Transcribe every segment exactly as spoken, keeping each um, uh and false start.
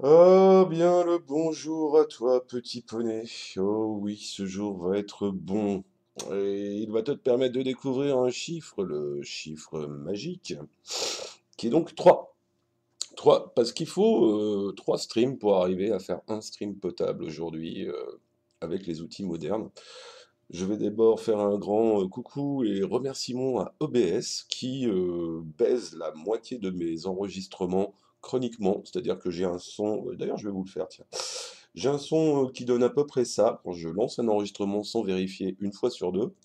Oh bien le bonjour à toi, petit poney. Oh oui, ce jour va être bon. Et il va te permettre de découvrir un chiffre, le chiffre magique, qui est donc trois. Trois, parce qu'il faut euh, trois streams pour arriver à faire un stream potable aujourd'hui euh, avec les outils modernes. Je vais d'abord faire un grand euh, coucou et remerciements à O B S qui euh, baise la moitié de mes enregistrements chroniquement, c'est-à-dire que j'ai un son, euh, d'ailleurs je vais vous le faire, tiens. J'ai un son euh, qui donne à peu près ça quand je lance un enregistrement sans vérifier une fois sur deux.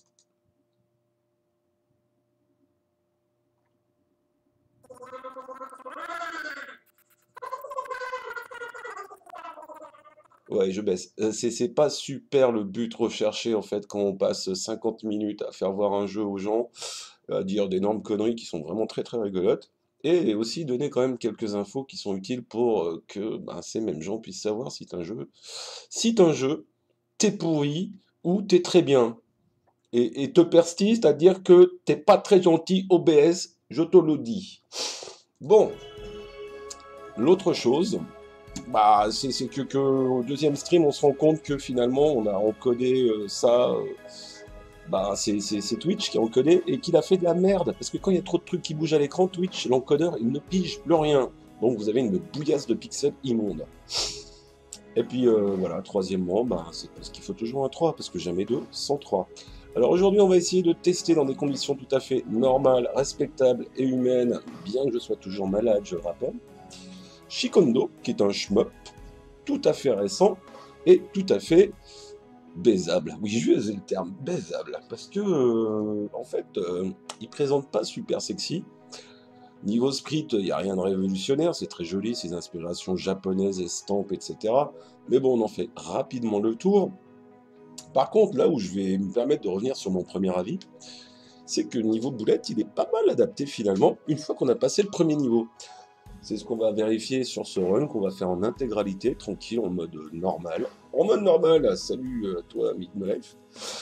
Ouais, je baisse. Euh, C'est c'est pas super le but recherché en fait quand on passe cinquante minutes à faire voir un jeu aux gens, à dire d'énormes conneries qui sont vraiment très très rigolotes, et aussi donner quand même quelques infos qui sont utiles pour euh, que ben, ces mêmes gens puissent savoir si un jeu, si un jeu, t'es pourri ou t'es très bien. Et, et te persiste à dire que t'es pas très gentil O B S, je te le dis. Bon, l'autre chose, bah, c'est c'est que, que au deuxième stream, on se rend compte que finalement, on a encodé euh, ça. euh, bah, c'est c'est- c'est Twitch qui a encodé et qu'il a fait de la merde. Parce que quand il y a trop de trucs qui bougent à l'écran, Twitch, l'encodeur, il ne pige plus rien. Donc vous avez une bouillasse de pixels immonde. Et puis euh, voilà, troisièmement, bah, c'est parce qu'il faut toujours un trois, parce que jamais deux sans trois. Alors aujourd'hui, on va essayer de tester dans des conditions tout à fait normales, respectables et humaines, bien que je sois toujours malade, je le rappelle. Shikondo, qui est un shmup tout à fait récent et tout à fait baisable. Oui, je vais user le terme baisable, parce que, euh, en fait, euh, il présente pas super sexy. Niveau script, il n'y a rien de révolutionnaire, c'est très joli, ses inspirations japonaises, estampes, et cetera. Mais bon, on en fait rapidement le tour. Par contre, là où je vais me permettre de revenir sur mon premier avis, c'est que niveau boulette, il est pas mal adapté finalement, une fois qu'on a passé le premier niveau. C'est ce qu'on va vérifier sur ce run qu'on va faire en intégralité, tranquille, en mode normal. En mode normal, salut euh, toi, Midlife.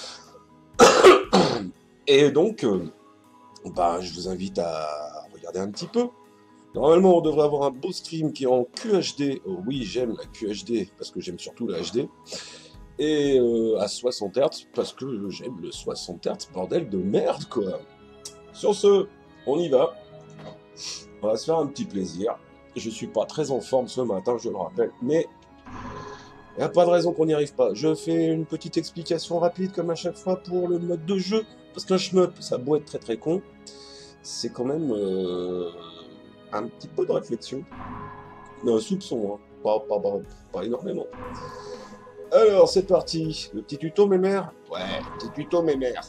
Et donc, euh, bah, je vous invite à regarder un petit peu. Normalement, on devrait avoir un beau stream qui est en Q H D. Oh, oui, j'aime la Q H D parce que j'aime surtout la H D. Et euh, à soixante hertz parce que j'aime le soixante hertz, bordel de merde, quoi. Sur ce, on y va. On va se faire un petit plaisir. Je suis pas très en forme ce matin, je le rappelle, mais il n'y a pas de raison qu'on n'y arrive pas. Je fais une petite explication rapide comme à chaque fois pour le mode de jeu. Parce qu'un shmup, ça a beau être très très con, c'est quand même euh, un petit peu de réflexion. Un soupçon, hein. Pas, pas, pas, pas énormément. Alors, c'est parti. Le petit tuto, mes mères. Ouais, petit tuto, mes mères.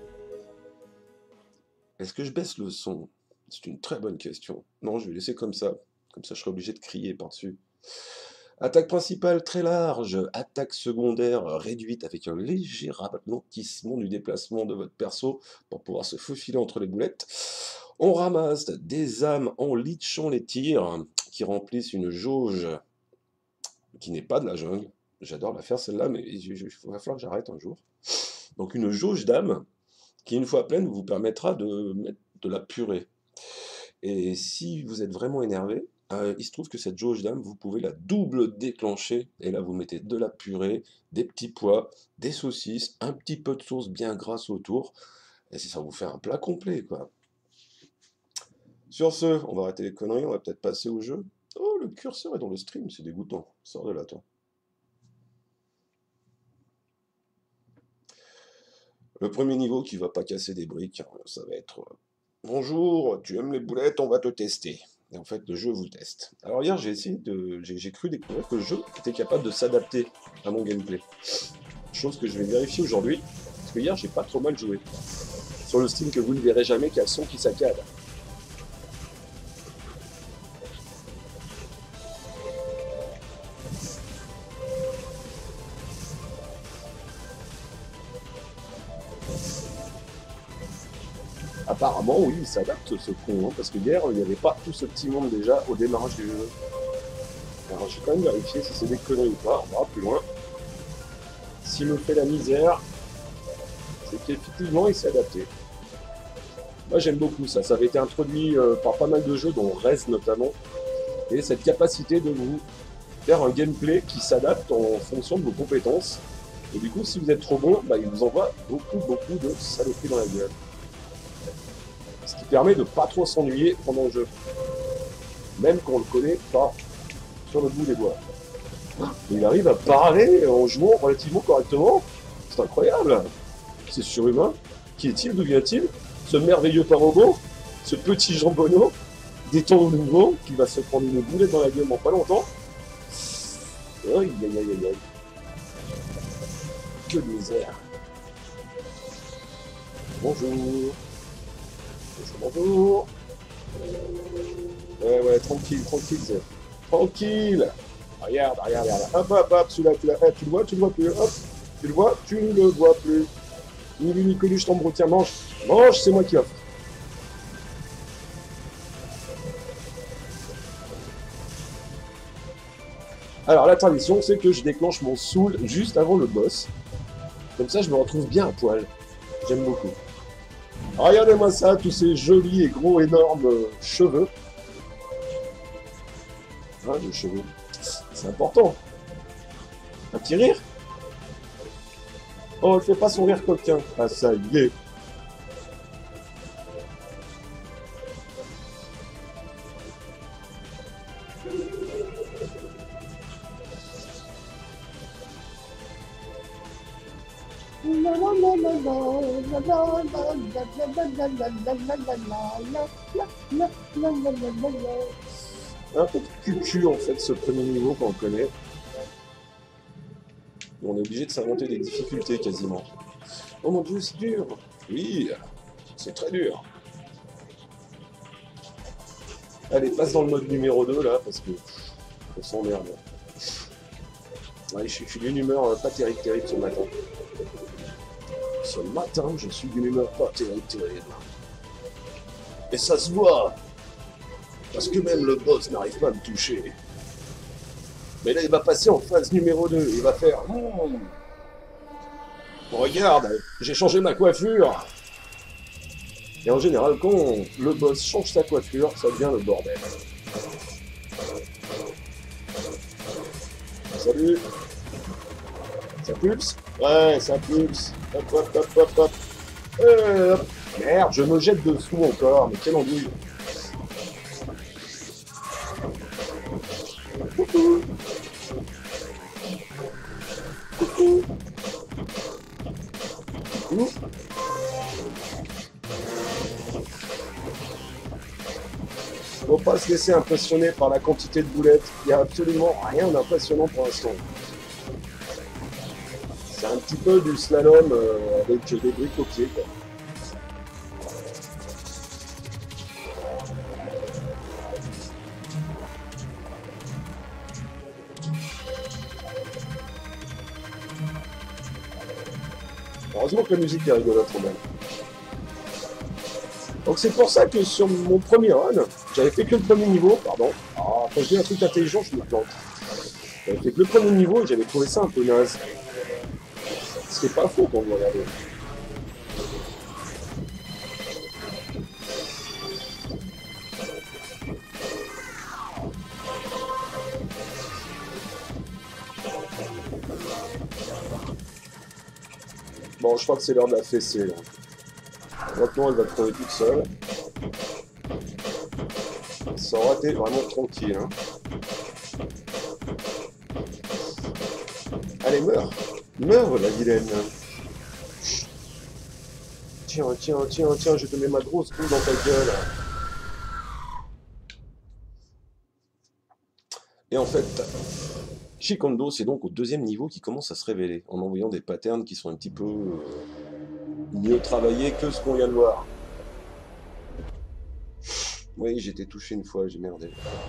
Est-ce que je baisse le son? C'est une très bonne question. Non, je vais laisser comme ça. Comme ça, je serai obligé de crier par-dessus. Attaque principale très large, attaque secondaire réduite avec un léger ralentissement du déplacement de votre perso pour pouvoir se faufiler entre les boulettes. On ramasse des âmes en leachant les tirs qui remplissent une jauge qui n'est pas de la jungle. J'adore la faire celle-là, mais il va falloir que j'arrête un jour. Donc une jauge d'âmes qui, une fois pleine, vous permettra de mettre de la purée. Et si vous êtes vraiment énervé, euh, il se trouve que cette jauge d'âme, vous pouvez la double déclencher. Et là, vous mettez de la purée, des petits pois, des saucisses, un petit peu de sauce bien grasse autour. Et ça vous fait un plat complet, quoi. Sur ce, on va arrêter les conneries, on va peut-être passer au jeu. Oh, le curseur est dans le stream, c'est dégoûtant. Sors de là, toi. Le premier niveau qui va pas casser des briques, hein, ça va être euh, bonjour, tu aimes les boulettes, on va te tester. Et en fait, le jeu vous teste. Alors hier, j'ai essayé de, j'ai j'ai cru découvrir que le jeu était capable de s'adapter à mon gameplay. Chose que je vais vérifier aujourd'hui, parce que hier, j'ai pas trop mal joué. Sur le stream que vous ne verrez jamais, qu'il y a le son qui saccade. Apparemment, oui, il s'adapte ce con, hein, parce que hier, il n'y avait pas tout ce petit monde déjà au démarrage du jeu. Alors, je vais quand même vérifier si c'est des conneries ou pas. On verra plus loin. S'il me fait la misère, c'est qu'effectivement, il s'est adapté. Moi, j'aime beaucoup ça. Ça avait été introduit euh, par pas mal de jeux, dont Rez notamment. Et cette capacité de vous faire un gameplay qui s'adapte en fonction de vos compétences. Et du coup, si vous êtes trop bon, bah, il vous envoie beaucoup, beaucoup de saloperies dans la gueule. Ce qui permet de pas trop s'ennuyer pendant le jeu. Même quand on le connaît pas sur le bout des doigts. Et il arrive à parler en jouant relativement correctement. C'est incroyable. C'est surhumain. Qui est-il? D'où vient-il? Ce merveilleux parobot, ce petit jambonneau, des temps nouveaux, qui va se prendre une boulette dans la gueule dans pas longtemps. Aïe, aïe, aïe, aïe, aïe. Que de misère. Bonjour. Bonjour, bonjour. Ouais, ouais, tranquille, tranquille, Zé. Tranquille. Regarde, regarde, regarde. Hop, hop, hop, celui-là, tu, eh, tu le vois, tu le vois plus. Hop, tu le vois, tu ne le vois plus. Ni lui, ni connu, je t'embrouille. Tiens, mange. Mange, c'est moi qui offre. Alors, la tradition, c'est que je déclenche mon soul juste avant le boss. Comme ça, je me retrouve bien à poil. J'aime beaucoup. Regardez-moi ça, tous ces jolis et gros, énormes euh, cheveux. Hein, les cheveux. C'est important. Un petit rire. Oh, il fait pas son rire coquin. Ah, ça y est. Un peu de cucu en fait ce premier niveau qu'on connaît. On est obligé de s'inventer des difficultés quasiment. Oh mon dieu, c'est dur. Oui, c'est très dur. Allez, passe dans le mode numéro deux là, parce que on s'emmerde. Allez, je suis d'une humeur euh, pas terrible, terrible ce matin. Ce matin, je suis d'une humeur pas terrible, terrible. Et ça se voit. Parce que même le boss n'arrive pas à me toucher. Mais là, il va passer en phase numéro deux. Il va faire... Mmh. Regarde, j'ai changé ma coiffure. Et en général, quand le boss change sa coiffure, ça devient le bordel. Salut. Ça pulse? Ouais, ça pulse. Hop, hop, hop, hop, hop. Euh, hop. Merde, je me jette dessous encore. Mais quelle andouille. Coucou. Coucou. Coucou. Faut pas se laisser impressionner par la quantité de boulettes. Il n'y a absolument rien d'impressionnant pour l'instant. C'est un petit peu du slalom euh, avec des briques au pied, quoi. Heureusement que la musique est rigolote quand même. Donc c'est pour ça que sur mon premier run, j'avais fait que le premier niveau, pardon. Ah, quand je dis un truc intelligent, je me plante. J'avais fait que le premier niveau et j'avais trouvé ça un peu naze. C'est pas faux quand vous regardez. Bon, je crois que c'est l'heure de la fessée, là. Maintenant, elle va crever toute seule. Ça aura été vraiment tranquille, hein. Allez, meurs. Meurs, la vilaine. Tiens, tiens, tiens, tiens, je te mets ma grosse boule dans ta gueule. Et en fait, Shikondo, c'est donc au deuxième niveau qui commence à se révéler, en envoyant des patterns qui sont un petit peu euh, mieux travaillés que ce qu'on vient de voir. Oui, j'ai été touché une fois, j'ai merdé.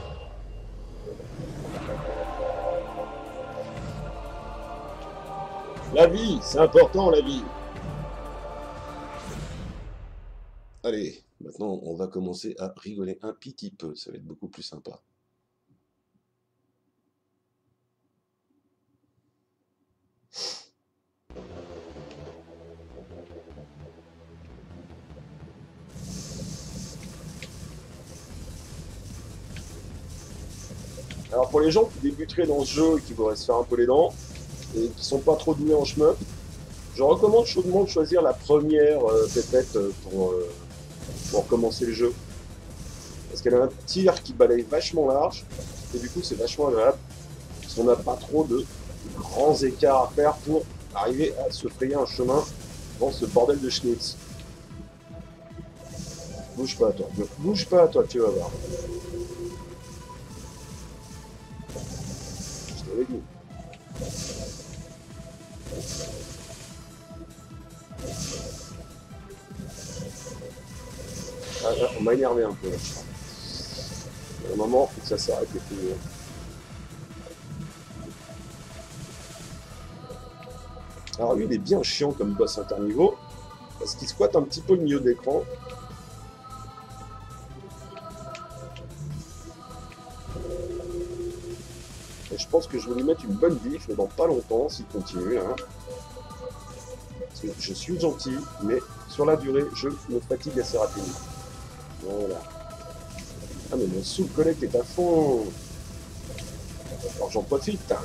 La vie, c'est important, la vie. Allez, maintenant, on va commencer à rigoler un petit peu, ça va être beaucoup plus sympa. Alors pour les gens qui débuteraient dans ce jeu et qui voudraient se faire un peu les dents, et qui sont pas trop doués en shmup, je recommande chaudement de choisir la première euh, pépette pour, euh, pour commencer le jeu. Parce qu'elle a un tir qui balaye vachement large, et du coup c'est vachement agréable. Parce qu'on n'a pas trop de grands écarts à faire pour arriver à se frayer un chemin dans ce bordel de schnitz. Bouge pas toi, bouge pas toi, tu vas voir. Je t'avais dit. Ah, là, on m'a énervé un peu là, je crois. À un moment, il faut que ça s'arrête les couilles. Alors lui, il est bien chiant comme boss interniveau, parce qu'il squatte un petit peu le milieu d'écran. Et je pense que je vais lui mettre une bonne biffe, mais dans pas longtemps, s'il continue. Hein. Parce que je suis gentil, mais sur la durée, je me fatigue assez rapidement. Voilà. Ah mais mon sous collect est à fond. Alors j'en profite. Hein.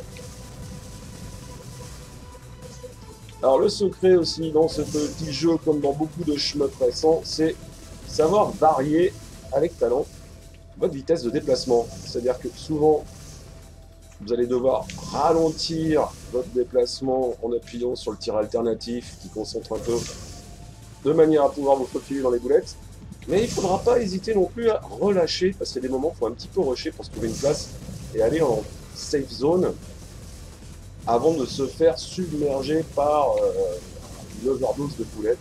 Alors le secret aussi dans ce petit jeu, comme dans beaucoup de shmup récents, c'est savoir varier avec talent votre vitesse de déplacement. C'est-à-dire que souvent, vous allez devoir ralentir votre déplacement en appuyant sur le tir alternatif qui concentre un peu de manière à pouvoir vous faufiler dans les boulettes. Mais il ne faudra pas hésiter non plus à relâcher, parce qu'il y a des moments où il faut un petit peu rusher pour se trouver une place et aller en safe zone avant de se faire submerger par euh, une overdose de boulettes.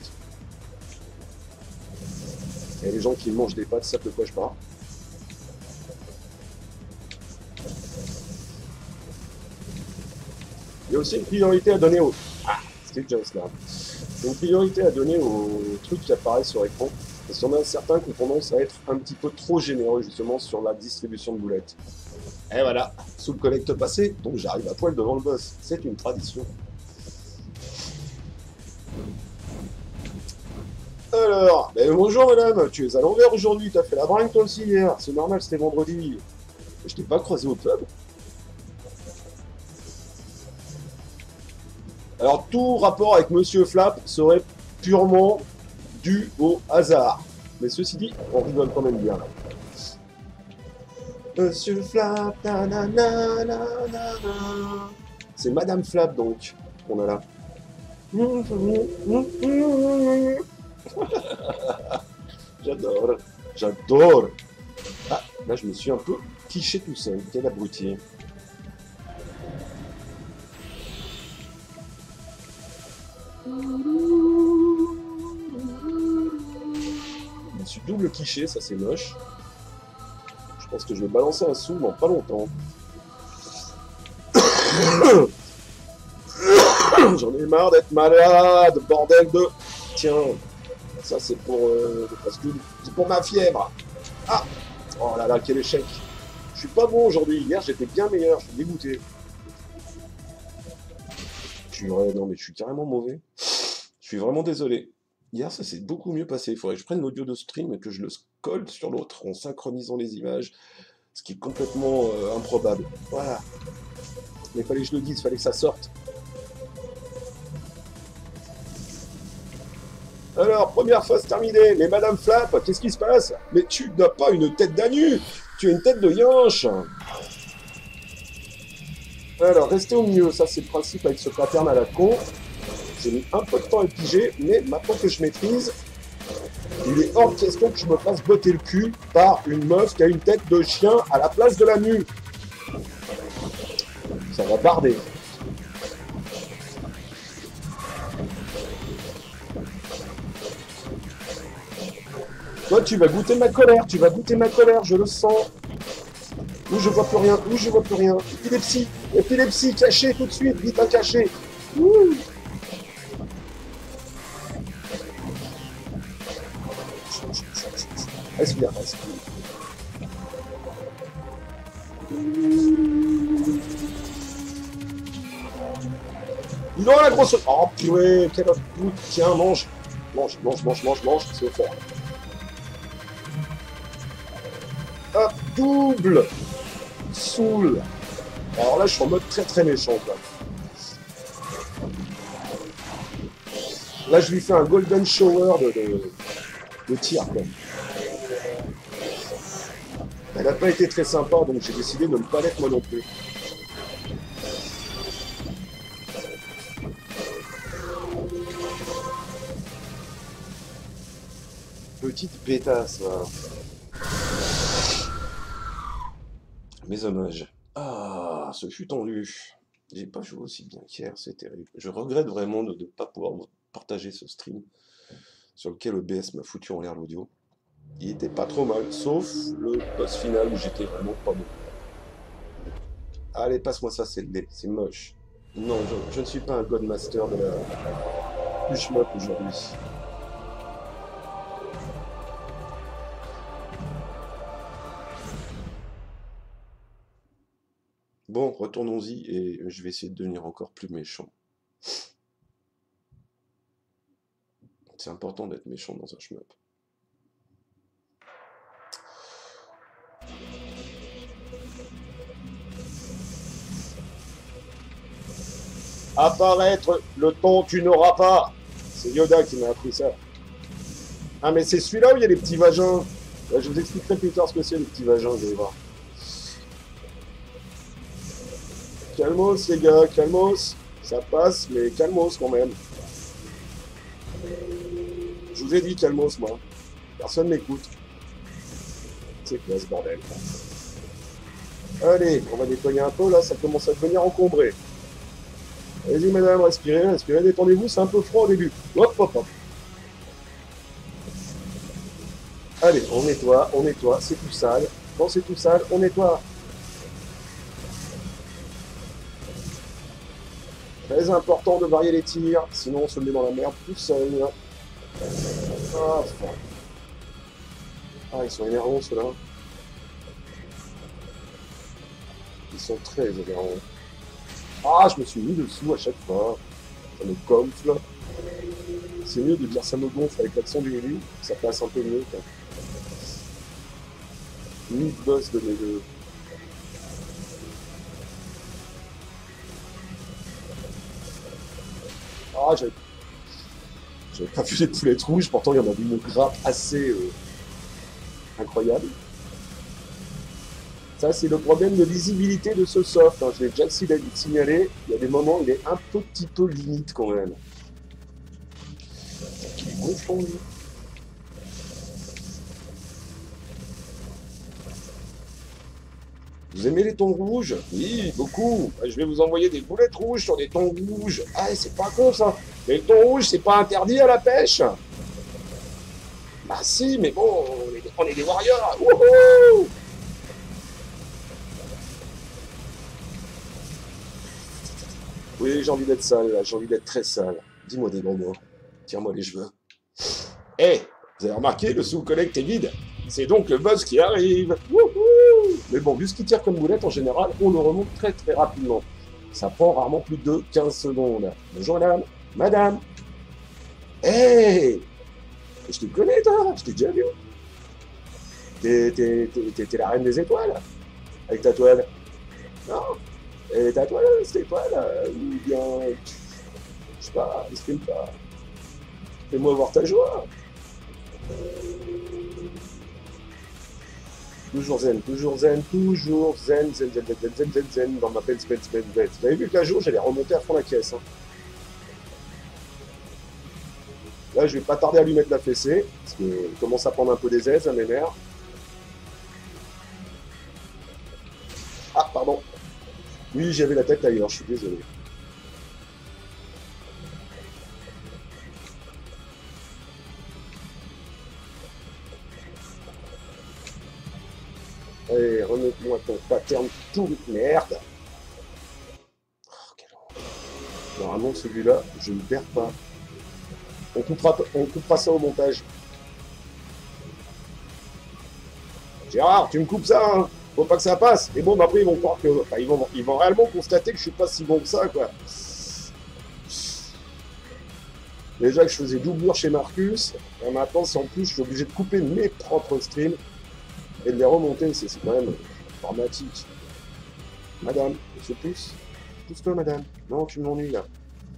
Et les gens qui mangent des pâtes savent de quoi je parle. Il y a aussi une priorité à donner aux... Ah, Steve Jones là. Il y a une priorité à donner aux trucs qui apparaissent sur écran. Parce qu'il y en a certains qui ont tendance à être un petit peu trop généreux justement sur la distribution de boulettes. Et voilà, sous le collecte passé, donc j'arrive à poil devant le boss. C'est une tradition. Alors, ben bonjour madame, tu es à l'envers aujourd'hui, t'as fait la bringue toi aussi hier. C'est normal, c'était vendredi. Je t'ai pas croisé au pub. Alors tout rapport avec Monsieur Flap serait purement dû au hasard. Mais ceci dit, on rigole quand même bien là. Monsieur Flap, nanana, c'est Madame Flap donc qu'on a là. J'adore, j'adore. Ah, là je me suis un peu quiché tout seul, quel abruti. Je me suis double quiché, ça c'est moche. Je pense que je vais balancer un sou dans pas longtemps. J'en ai marre d'être malade, bordel de... Tiens, ça c'est pour... Euh, parce que c'est pour ma fièvre. Ah, oh là là, quel échec. Je suis pas bon aujourd'hui. Hier j'étais bien meilleur, je suis dégoûté. Purée, non mais je suis carrément mauvais. Je suis vraiment désolé. Hier, ça s'est beaucoup mieux passé. Il faudrait que je prenne l'audio de stream et que je le colle sur l'autre en synchronisant les images, ce qui est complètement euh, improbable. Voilà. Mais il fallait que je le dise, il fallait que ça sorte. Alors, première phase terminée. Mais Madame Flap, qu'est-ce qui se passe? Mais tu n'as pas une tête d'anu, tu as une tête de yinche. Alors, restez au milieu. Ça, c'est le principe avec ce pattern à la con. J'ai mis un peu de temps à piger, mais maintenant que je maîtrise, il est hors de question que je me fasse botter le cul par une meuf qui a une tête de chien à la place de la mue. Ça va barder. Toi, tu vas goûter ma colère, tu vas goûter ma colère, je le sens. Où je vois plus rien, où je vois plus rien. Épilepsie, épilepsie, caché tout de suite, vite un caché. Ouh. Respire, respire. Il aura la grosse... Oh purée, quel autre bout. Tiens, mange. Mange, mange, mange, mange, mange, c'est fort. Hop, double. saoule. Alors là, je suis en mode très très méchant, quoi. Là, je lui fais un golden shower de, de, de tir, quoi. Elle n'a pas été très sympa, donc j'ai décidé de ne pas l'être moi non plus. Petite pétasse, là. Mes hommages. Ah, ce fut tendu. J'ai pas joué aussi bien qu'hier, c'est terrible. Je regrette vraiment de ne pas pouvoir vous partager ce stream sur lequel O B S m'a foutu en l'air l'audio. Il était pas trop mal, sauf le boss final où j'étais vraiment pas bon. Allez, passe-moi ça, c'est laid, c'est moche. Non, je, je ne suis pas un Godmaster de la du shmup aujourd'hui. Bon, retournons-y et je vais essayer de devenir encore plus méchant. C'est important d'être méchant dans un shmup. Apparaître le ton tu n'auras pas. C'est Yoda qui m'a appris ça. Ah mais c'est celui-là où il y a les petits vagins. Là, je vous expliquerai plus tard ce que c'est les petits vagins, vous allez voir. Calmos les gars, calmos. Ça passe, mais calmos quand même. Je vous ai dit calmos moi. Personne m'écoute. C'est quoi ce bordel? Allez, on va nettoyer un peu là, ça commence à devenir encombré. Allez-y madame, respirez, respirez, détendez-vous, c'est un peu froid au début. Hop, hop, hop. Allez, on nettoie, on nettoie, c'est tout sale. Quand c'est tout sale, on nettoie. Très important de varier les tirs, sinon on se met dans la merde tout seul. Ah, ah ils sont énervants ceux-là. Ils sont très énervants. Ah, je me suis mis dessous à chaque fois. Ça me gonfle. C'est mieux de dire ça me gonfle avec l'accent du milieu. Ça passe un peu mieux. Ni boss de mes deux. Ah, j'avais... J'avais pas vu les poulettes rouges. Pourtant, il y en avait une grappe assez euh, incroyable. Ça, c'est le problème de lisibilité de ce soft. Hein. Je l'ai déjà signalé. Il y a des moments où il est un petit peu limite quand même. Il est gonflant, lui. Vous aimez les tons rouges? Oui, beaucoup. Je vais vous envoyer des boulettes rouges sur des tons rouges. Ah, c'est pas con ça. Mais le ton rouge, c'est pas interdit à la pêche. Bah si, mais bon, on est des, on est des warriors. Wouhou! Oui, j'ai envie d'être sale, là. J'ai envie d'être très sale. Dis-moi des bons mots. Tire-moi les cheveux. Eh, hey, vous avez remarqué, le sous-collecte est vide. C'est donc le boss qui arrive. Wouhou! Mais bon, vu ce qu'il tire comme boulette, en général, on le remonte très très rapidement. Ça prend rarement plus de quinze secondes. Bonjour madame. Madame. Hey! Je te connais, toi. Je t'ai déjà vu. T'es, t'es, t'es, t'es la reine des étoiles. Avec ta toile. Non? Et ta toile, cette étoile, ou bien... Je sais pas, exprime pas. Fais-moi voir ta joie. Toujours zen, toujours zen, toujours zen, zen, zen, zen, zen, zen, zen, zen, dans ma peine, zen, zen, zen. Vous avez vu que la jour, j'allais remonter à fond la caisse. Hein. Là, je vais pas tarder à lui mettre la fessée, parce qu'il commence à prendre un peu des aises, à mes mères. Ah, pardon. Oui, j'avais la tête ailleurs, je suis désolé. Allez, remonte-moi ton pattern pourri de merde. Oh, quel horreur. Normalement, celui-là, je ne perds pas. On coupera, on coupera ça au montage. Gérard, tu me coupes ça, hein? Faut pas que ça passe. Et bon, après, ils vont croire que... Enfin, ils vont, ils vont réellement constater que je suis pas si bon que ça, quoi. Déjà que je faisais doublure chez Marcus, et maintenant, si en plus, je suis obligé de couper mes propres streams et de les remonter, c'est quand même dramatique. Madame, on se pousse. Pousse-toi, madame. Non, tu m'ennuies, là.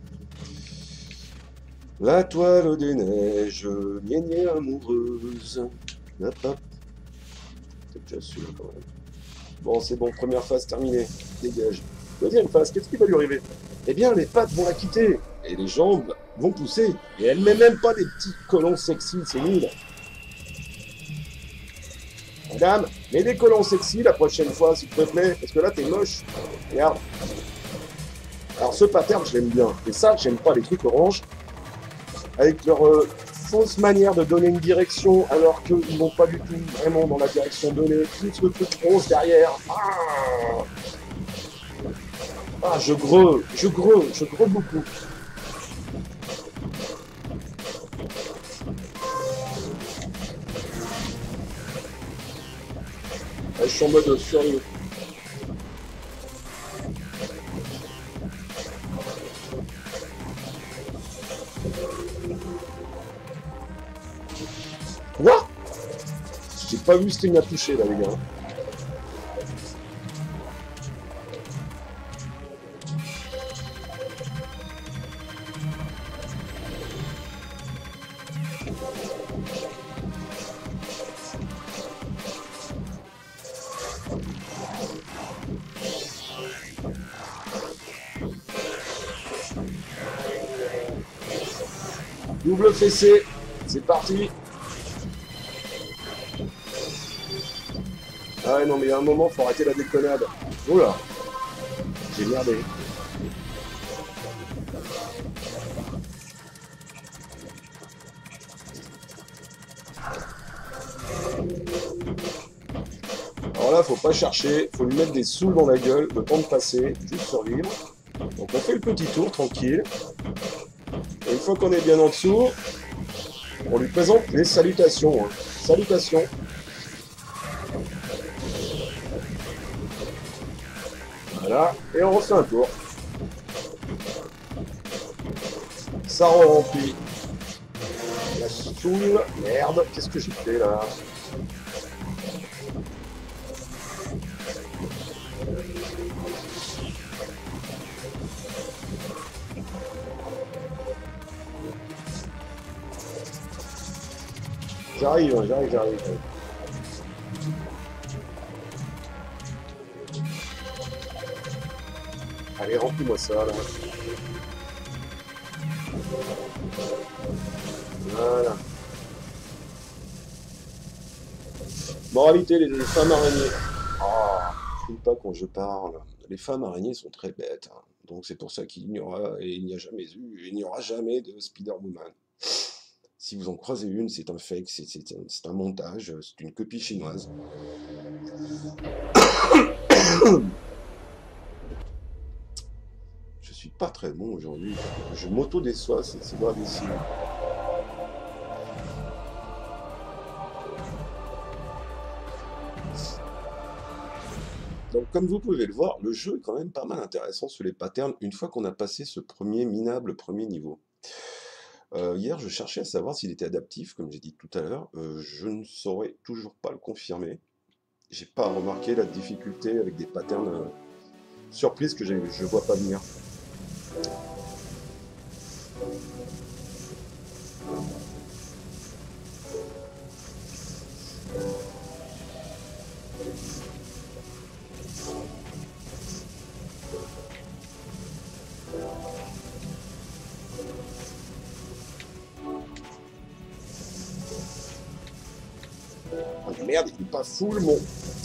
La toile des neiges, gna amoureuse. Hop, hop. C'est déjà celui-là, quand même. Bon, c'est bon, première phase terminée. Dégage. Deuxième phase, qu'est-ce qui va lui arriver? Eh bien, les pattes vont la quitter. Et les jambes vont pousser. Et elle met même pas des petits collants sexy, c'est nul. Madame, mets des collants sexy la prochaine fois, s'il te plaît. Parce que là, t'es moche. Regarde. Alors, ce pattern, je l'aime bien. Et ça, j'aime pas les trucs orange. Avec leur euh, fausse manière de donner une direction, alors qu'ils vont pas du tout vraiment dans la direction donnée. Plus le truc rose derrière. Ah, ah je greux, je greux, je greux beaucoup. Ah, je suis en mode furieux. Quoi? J'ai pas vu ce qu'il m'a touché là, les gars. Double fessé, c'est parti. Ah ouais, non, mais il y a un moment, faut arrêter la déconnade. Oula, j'ai merdé. Alors là, faut pas chercher, faut lui mettre des sous dans la gueule, le temps de passer, juste survivre. Donc on fait le petit tour, tranquille. Et une fois qu'on est bien en dessous, on lui présente les salutations. Hein. Salutations. Voilà, et on refait un tour. Ça re-remplit. La soule. Merde, qu'est-ce que j'ai fait là? J'arrive, j'arrive, j'arrive. Allez, remplis-moi ça, là. Voilà. Moralité, les, les femmes araignées. Ah, oh, pas quand je parle. Les femmes araignées sont très bêtes. Hein. Donc c'est pour ça qu'il n'y aura, et il n'y a jamais eu, et il n'y aura jamais de Spider-Woman. Si vous en croisez une, c'est un fake, c'est un, un montage, c'est une copie chinoise. Je suis pas très bon aujourd'hui. Je m'auto-déçois, c'est gravissime. Donc comme vous pouvez le voir, le jeu est quand même pas mal intéressant sur les patterns une fois qu'on a passé ce premier minable premier niveau. Euh, hier, je cherchais à savoir s'il était adaptif, comme j'ai dit tout à l'heure. Euh, je ne saurais toujours pas le confirmer. J'ai pas remarqué la difficulté avec des patterns euh, surprises que je ne vois pas venir. Oh merde, il est pas full mon...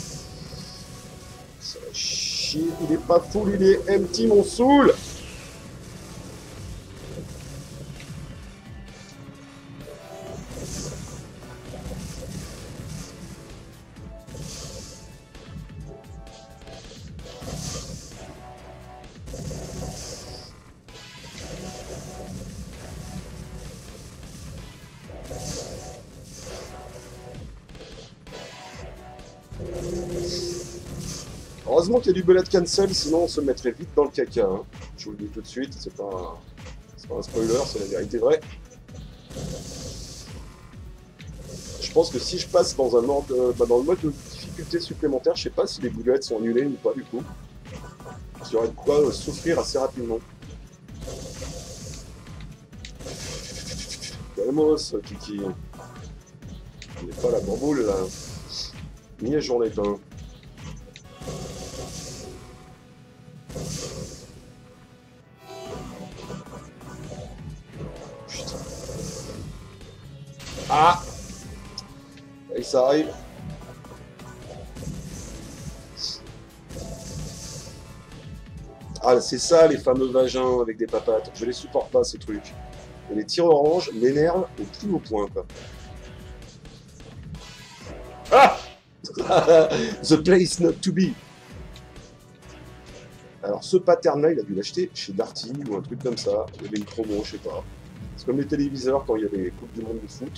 Ça va chier, il est pas full, il est empty mon soul. Heureusement qu'il y a du bullet cancel, sinon on se mettrait vite dans le caca. Hein. Je vous le dis tout de suite, c'est pas, un... pas un spoiler, c'est la vérité vraie. Je pense que si je passe dans, un mode, euh, bah dans le mode de difficulté supplémentaire, je sais pas si les boulettes sont annulées ou pas du coup. Il y aurait de quoi souffrir assez rapidement. Calmos, Kiki. Il n'est pas la bamboule, là. Ni à journée temps. Putain. Ah! Et ça arrive. Ah, c'est ça, les fameux vagins avec des papates. Je les supporte pas, ces trucs. Et les tirs orange m'énervent au plus haut point, quoi. Ah! The place not to be. Alors, ce pattern-là, il a dû l'acheter chez Darty ou un truc comme ça. Il y avait une promo, je sais pas. C'est comme les téléviseurs quand il y a des coupes du monde de foot.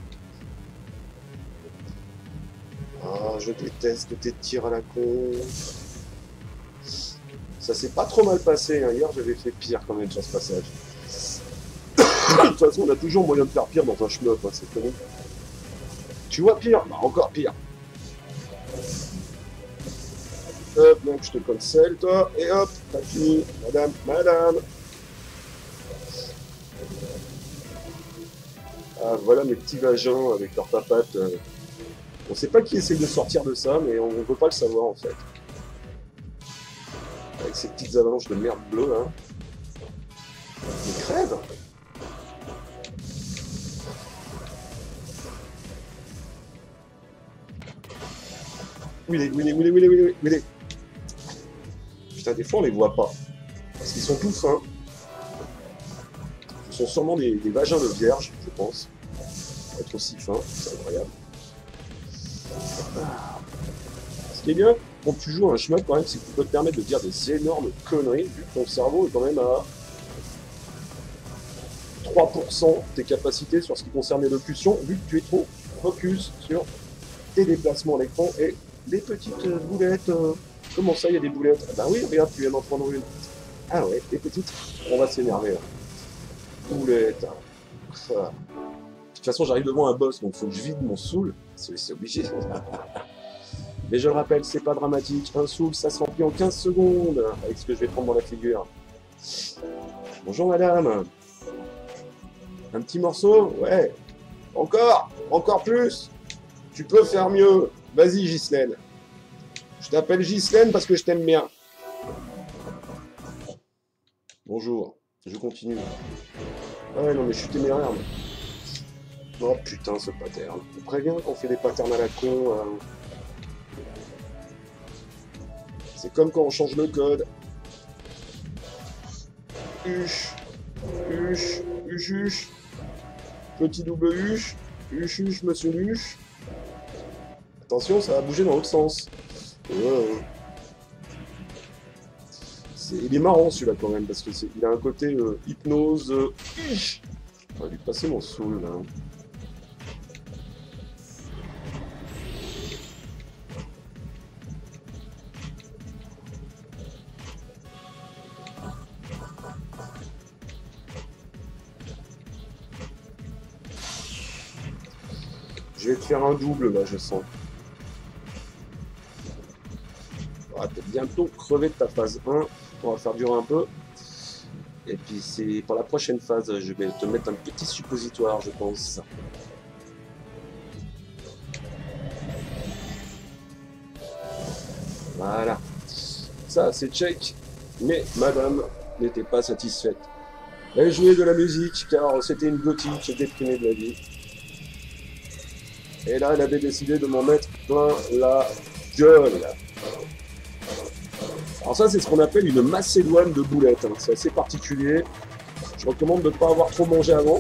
Ah, je déteste tes tirs à la con. Ça s'est pas trop mal passé, hein. Hier j'avais fait pire quand même sur ce passage. De toute façon on a toujours moyen de faire pire dans un shmup, hein, c'est connu. Tu vois pire? Bah encore pire. Hop, donc je te cancel toi, et hop, t'as fini, madame, madame. Ah voilà mes petits vagins avec leurs papates. Euh... On sait pas qui essaye de sortir de ça, mais on ne veut pas le savoir en fait. Avec ces petites avalanches de merde bleue, hein. Mais crève! Où il est? Où il est? Où il est? Où il est? Où il est? Où il est? Putain, des fois on les voit pas. Parce qu'ils sont tout fins. Ce sont sûrement des, des vagins de vierge, je pense. Pour être aussi fins, c'est incroyable. Ah. Ce qui est bien quand tu joues à un shmup, quand même, c'est que tu peux te permettre de dire des énormes conneries, vu que ton cerveau est quand même à trois pour cent de tes capacités sur ce qui concerne l'élocution, vu que tu es trop focus sur tes déplacements à l'écran et les petites boulettes. Euh, comment ça, il y a des boulettes? Ah bah oui, regarde, tu viens d'en prendre une. Ah ouais, les petites, on va s'énerver là. Boulettes. Ah. De toute façon, j'arrive devant un boss, donc il faut que je vide mon soul. C'est obligé. Mais je le rappelle, c'est pas dramatique. Un soul, ça se remplit en quinze secondes avec ce que je vais prendre dans la figure. Bonjour madame. Un petit morceau? Ouais. Encore? Encore plus? Tu peux faire mieux. Vas-y, Ghislaine. Je t'appelle Ghislaine parce que je t'aime bien. Bonjour. Je continue. Ouais, non, mais je suis téméraire. Mais... Oh putain, ce pattern. On prévient qu'on fait des patterns à la con. Hein. C'est comme quand on change le code. Huche. Huche. Huche, huche. Petit double huche. Huche, huche, monsieur huche. Attention, ça va bouger dans l'autre sens. Ouais. Il est marrant celui-là quand même, parce qu'il a un côté euh, hypnose. Euh... On va lui passer mon soul là. Je vais te faire un double là, je sens. On va peut-être bientôt crever de ta phase un. On va faire durer un peu. Et puis c'est pour la prochaine phase, je vais te mettre un petit suppositoire, je pense. Voilà. Ça, c'est check. Mais madame n'était pas satisfaite. Elle jouait de la musique car c'était une gothique déprimée de la vie. Et là, elle avait décidé de m'en mettre plein la gueule. Alors ça, c'est ce qu'on appelle une macédoine de boulettes. Hein. C'est assez particulier. Je recommande de ne pas avoir trop mangé avant.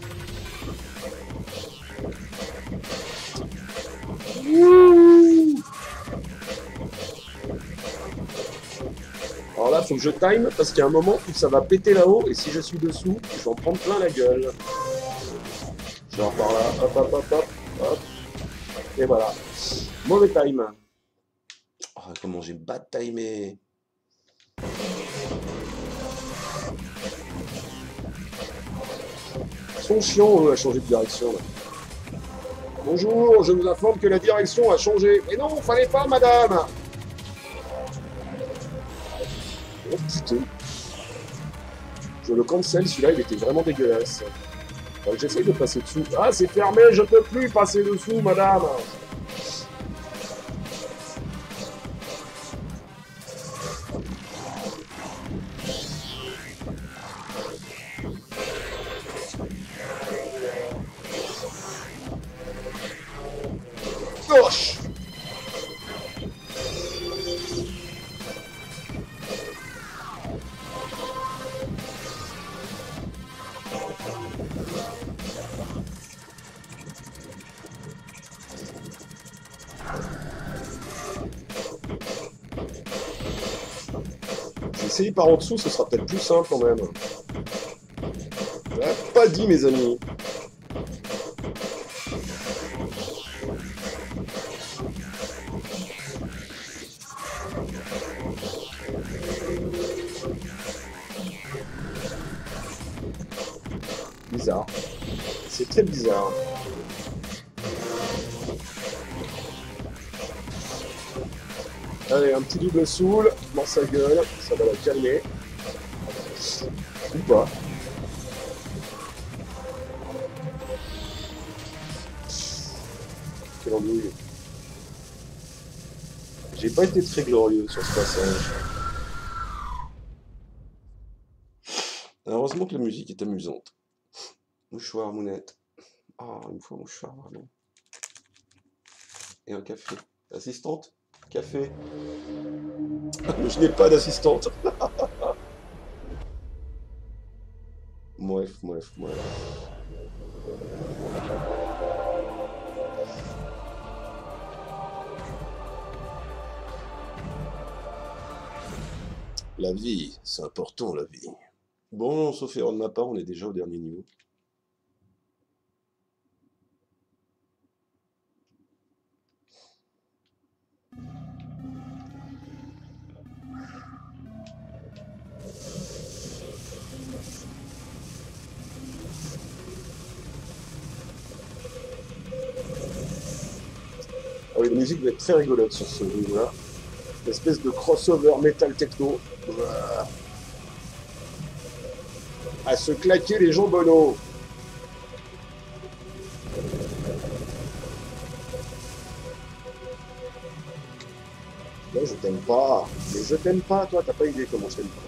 Alors là, il faut que je time parce qu'il y a un moment où ça va péter là-haut et si je suis dessous, je vais en prendre plein la gueule. Genre par là, hop, hop, hop, hop, hop. Et voilà. Mauvais time. Oh, comment j'ai bad timé. Ils sont chiants, eux, à changer de direction. Là. Bonjour, je vous informe que la direction a changé. Mais non, fallait pas, madame. Oh putain. Je le cancel, celui-là il était vraiment dégueulasse. Alors, j'essaye de passer dessous. Ah, c'est fermé, je peux plus passer dessous, madame. Gauche. Essayer par en dessous, ce sera peut-être plus simple quand même. Je l'ai pas dit, mes amis. Bizarre. C'est très bizarre. Allez, un petit double soul dans sa gueule, ça va la calmer. Ou pas. Quelle embrouille. J'ai pas été très glorieux sur ce passage. Heureusement que la musique est amusante. Mouchoir, mounette. Ah, il me faut un mouchoir, vraiment. Et un café. Assistante? Café. Je n'ai pas d'assistante. Bref, bref, bref. La vie, c'est important, la vie. Bon, sauf erreur de ma part, on est déjà au dernier niveau. Ah oui, la musique va être très rigolote sur ce jeu-là. Une espèce de crossover metal techno. Ouah. À se claquer les jambonneaux. Là, je t'aime pas. Mais je t'aime pas, toi, t'as pas idée comment je t'aime pas.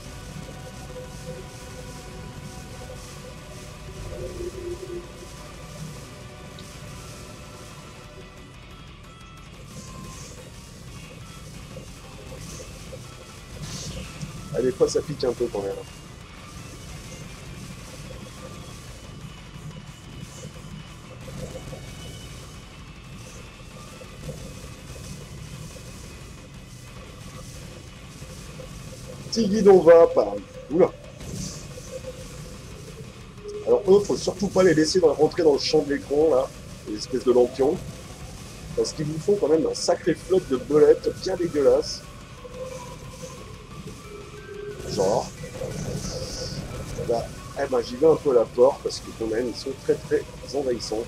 Ah, des fois, ça pique un peu quand même. Petit guidon va par... Oula. Alors eux, faut surtout pas les laisser dans- rentrer dans le champ de l'écran, là, les espèces de lampions. Parce qu'ils vous font quand même un sacré flotte de belettes bien dégueulasses. Genre. Là, eh ben j'y vais un peu à la porte parce que quand même ils sont très très envahissants.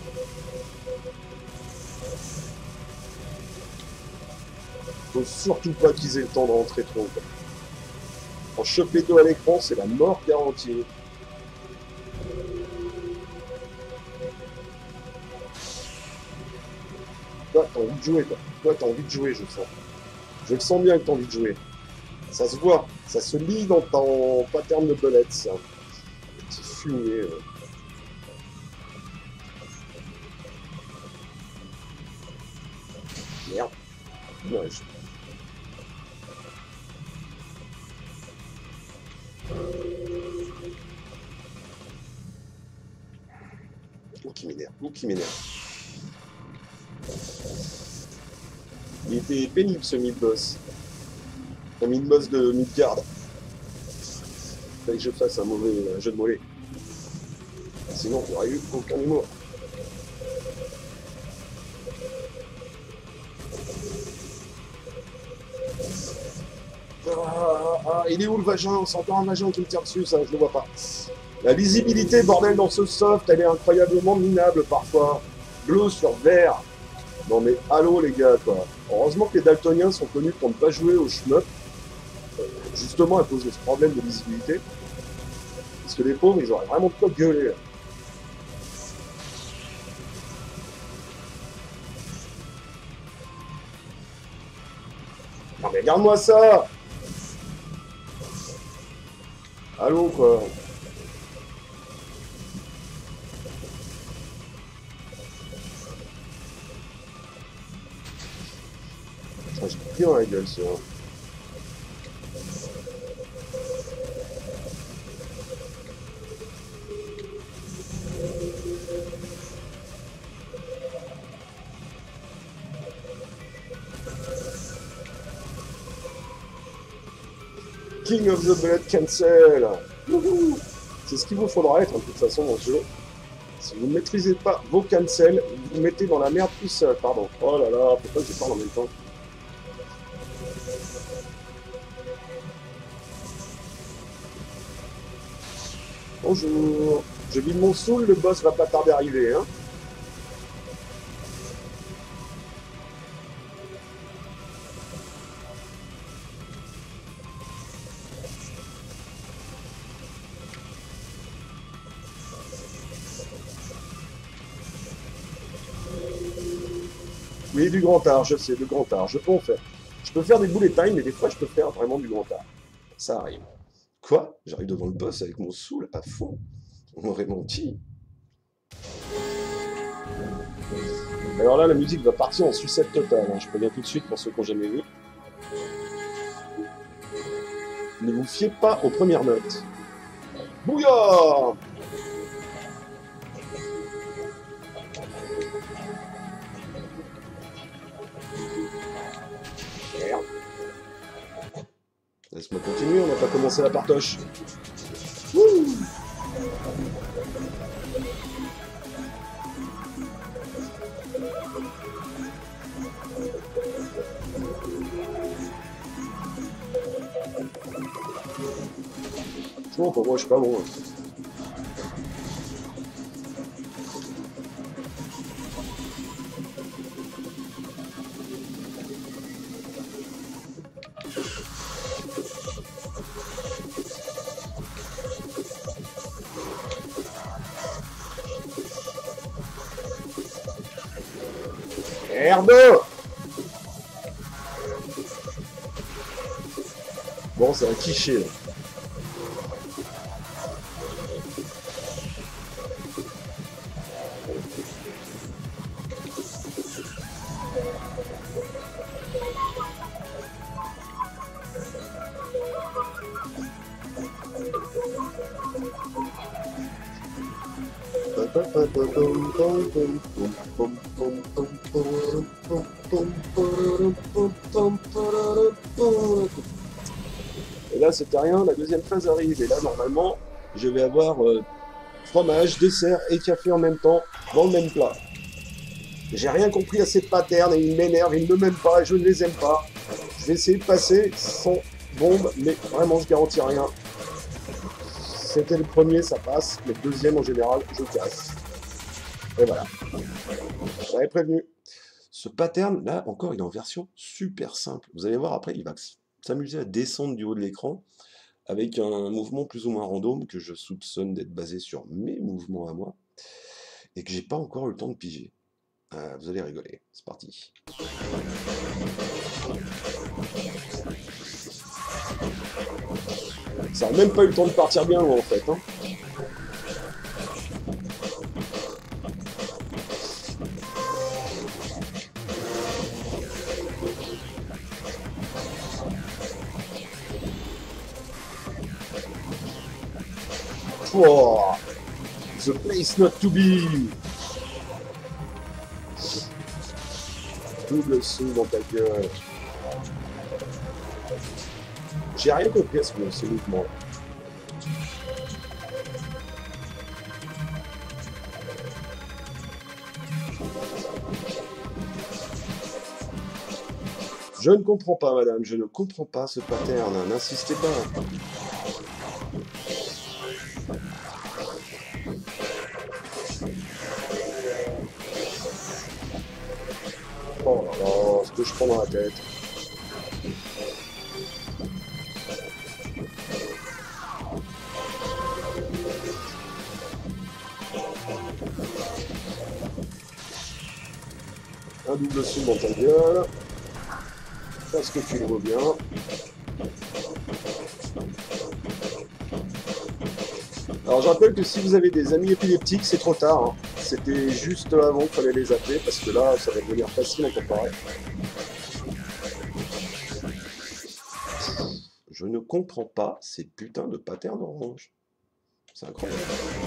Faut surtout pas qu'ils aient le temps de rentrer trop. Quoi. En choper deux à l'écran, c'est la mort garantie. Toi, t'as envie de jouer, toi. Toi, t'as envie de jouer, je le sens. Je le sens bien que t'as envie de jouer. Ça se voit, ça se lit dans ton pattern de belette, ça. Petit fumier. Euh. Merde. Ouais, je... Oh, qui m'énerve, oh, qui m'énerve. Il était pénible ce mid-boss. Un mid-boss de mid-guard. Fallait que je fasse un mauvais un jeu de mollet. Sinon, il n'y aurait eu aucun humour. Ah, ah, il est où le vagin? C'est encore un vagin qui me tire dessus, ça, je le vois pas. La visibilité, bordel, dans ce soft, elle est incroyablement minable parfois. Bleu sur vert. Non mais, allô les gars, quoi. Heureusement que les daltoniens sont connus pour ne pas jouer au shmup. Justement à cause de ce problème de visibilité. Parce que les pauvres, ils auraient vraiment de quoi gueuler. Là. Non mais regarde-moi ça! Allô quoi? Ça, j'ai pris dans la gueule ça. King of the Bullet Cancel. C'est ce qu'il vous faudra être, de toute façon, dans ce jeu. Si vous ne maîtrisez pas vos cancels, vous vous mettez dans la merde tout seul. Pardon. Oh là là, pourquoi je parle en même temps? Bonjour. Je vide mon soul, le boss va pas tarder à arriver, hein. Oui, du grand art, je sais, du grand art, je peux en faire. Je peux faire des bullet time, mais des fois je peux faire vraiment du grand art. Ça arrive. Quoi? J'arrive devant le boss avec mon soul à fond. On m'aurait menti. Alors là, la musique va partir en sucette totale. Hein. Je préviens tout de suite pour ceux qui n'ont jamais vu. Ne vous fiez pas aux premières notes. Bouillard! Merde. Laisse-moi continuer, on n'a pas commencé la partoche. Wouh! Non, pour moi, je suis pas bon. Hein. Merde! Bon, c'est un cliché. Là. Et là, c'était rien, la deuxième phase arrive. Et là, normalement, je vais avoir euh, fromage, dessert et café en même temps dans le même plat. J'ai rien compris à ces patterns et ils m'énervent, ils ne m'aiment pas et je ne les aime pas. Je vais essayer de passer sans bombe, mais vraiment, je garantis rien. C'était le premier, ça passe, mais le deuxième, en général, je casse. Et voilà. J'avais prévenu. Ce pattern, là, encore, il est en version super simple. Vous allez voir, après, il va s'amuser à descendre du haut de l'écran avec un mouvement plus ou moins random que je soupçonne d'être basé sur mes mouvements à moi et que j'ai pas encore eu le temps de piger. Euh, vous allez rigoler. C'est parti. Ça n'a même pas eu le temps de partir bien loin, en fait. Hein. Oh, the place not to be. Double saut dans ta gueule. J'ai rien compris à ce, ce mouvement là. Je ne comprends pas, madame, je ne comprends pas ce pattern, n'insistez pas. Oh là là, ce que je prends dans la tête. Un double saut dans ta gueule. Parce que tu le vois bien. Alors je rappelle que si vous avez des amis épileptiques, c'est trop tard. Hein. C'était juste avant qu'il fallait les appeler, parce que là, ça va devenir facile à comparer. Je ne comprends pas ces putains de patterns orange. C'est incroyable.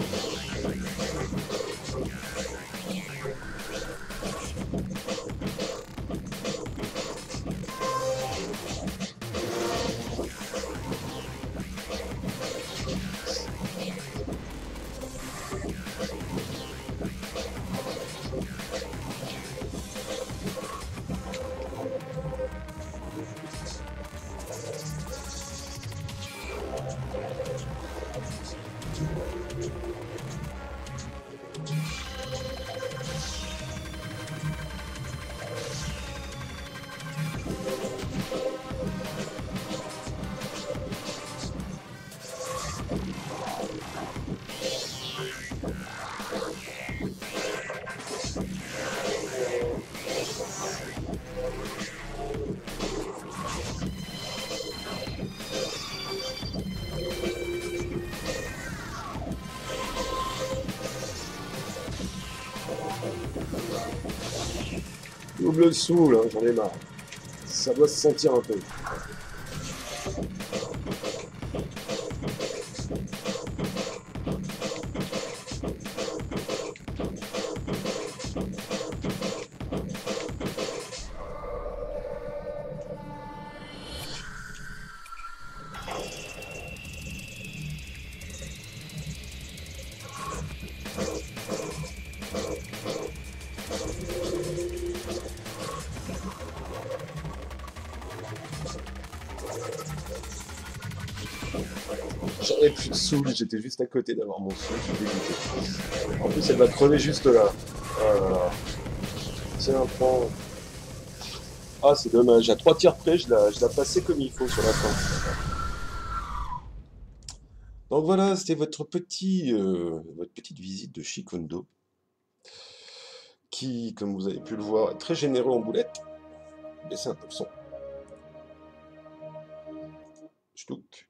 Double saoul, hein, j'en ai marre. Ça doit se sentir un peu. J'avais plus de saoul, j'étais juste à côté d'avoir mon saoul, je suis dégoûté. En plus, elle va crever juste là. Oh là là. C'est un point. Ah, c'est dommage, à trois tiers près, je l'ai je l'ai passé comme il faut sur la fin. Donc voilà, c'était votre petit, euh, votre petite visite de Shikondo, qui, comme vous avez pu le voir, est très généreux en boulettes. Baissez un peu le son. Ch'touk.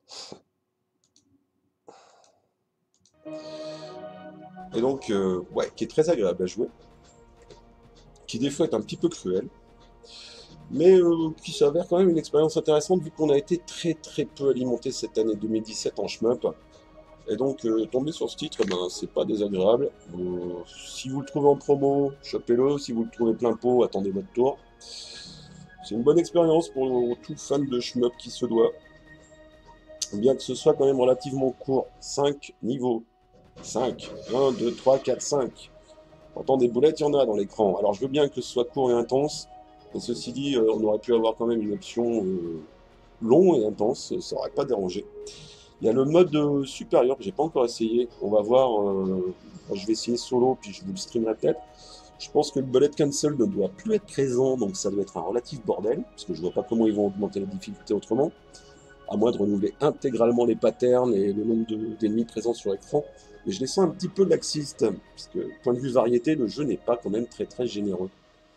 Et donc, euh, ouais, qui est très agréable à jouer, qui des fois est un petit peu cruel, mais euh, qui s'avère quand même une expérience intéressante vu qu'on a été très très peu alimenté cette année deux mille dix-sept en shmup. Et donc, euh, tomber sur ce titre, ben, c'est pas désagréable. Euh, si vous le trouvez en promo, chopez-le. Si vous le trouvez plein pot, attendez votre tour. C'est une bonne expérience pour tout fan de shmup qui se doit. Bien que ce soit quand même relativement court, cinq niveaux. cinq, un, deux, trois, quatre, cinq. Pourtant des boulettes, il y en a dans l'écran. Alors je veux bien que ce soit court et intense, mais ceci dit, euh, on aurait pu avoir quand même une option euh, long et intense, ça n'aurait pas dérangé. Il y a le mode euh, supérieur que j'ai pas encore essayé. On va voir, euh, je vais essayer solo, puis je vous le streamerai peut-être. Je pense que le bullet cancel ne doit plus être présent, donc ça doit être un relatif bordel, parce que je vois pas comment ils vont augmenter la difficulté autrement, à moins de renouveler intégralement les patterns et le nombre d'ennemis présents sur l'écran. Mais je les sens un petit peu laxistes, parce que, point de vue variété, le jeu n'est pas quand même très très généreux.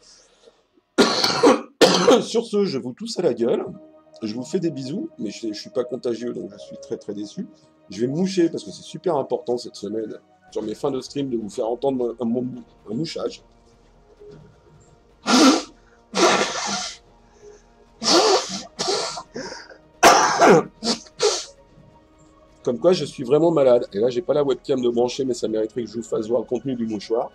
Sur ce, je vous tousse à la gueule, je vous fais des bisous, mais je ne suis pas contagieux, donc je suis très très déçu. Je vais me moucher, parce que c'est super important cette semaine, sur mes fins de stream, de vous faire entendre un, un, un mouchage. Comme quoi, je suis vraiment malade. Et là, j'ai pas la webcam de brancher, mais ça mériterait que je vous fasse voir le contenu du mouchoir.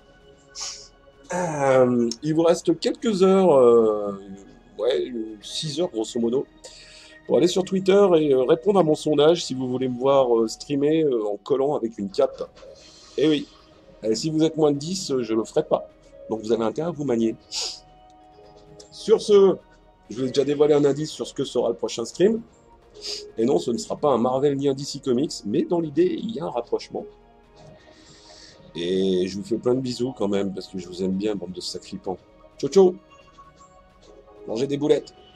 Euh, il vous reste quelques heures, euh, ouais, six heures grosso modo, pour aller sur Twitter et euh, répondre à mon sondage si vous voulez me voir euh, streamer euh, en collant avec une cape. Et oui, et si vous êtes moins de dix, euh, je le ferai pas. Donc vous avez intérêt à vous manier. Sur ce, je vous ai déjà dévoilé un indice sur ce que sera le prochain stream. Et non, ce ne sera pas un Marvel ni un D C Comics, mais dans l'idée, il y a un rapprochement. Et je vous fais plein de bisous quand même, parce que je vous aime bien, bande de sacripants. Ciao, ciao! Mangez des boulettes!